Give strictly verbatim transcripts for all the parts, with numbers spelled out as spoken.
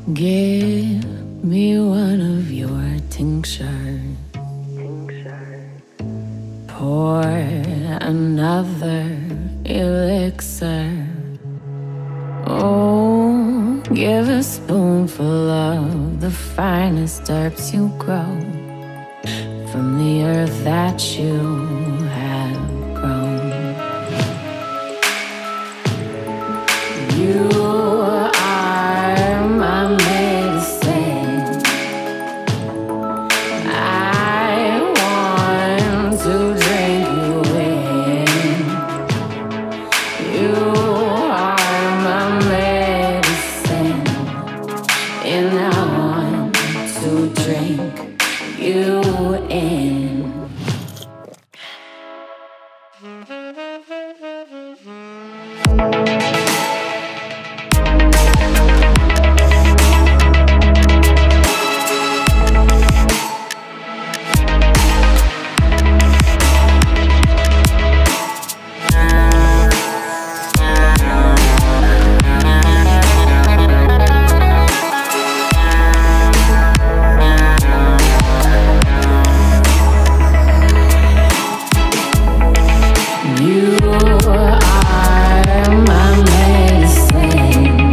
Give me one of your tinctures. Pour another elixir. Oh, give a spoonful of the finest herbs you grow from the earth that you have grown. You are my medicine. I want to drink you in. You are my medicine, and I want to drink you in. You are my medicine.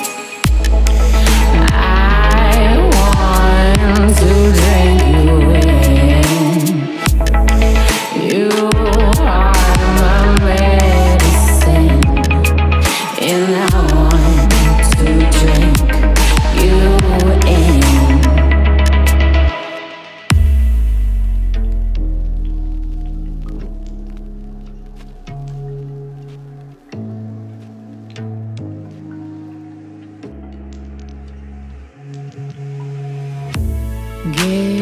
I want to drink you in. You are my medicine, and I want to drink you in. Give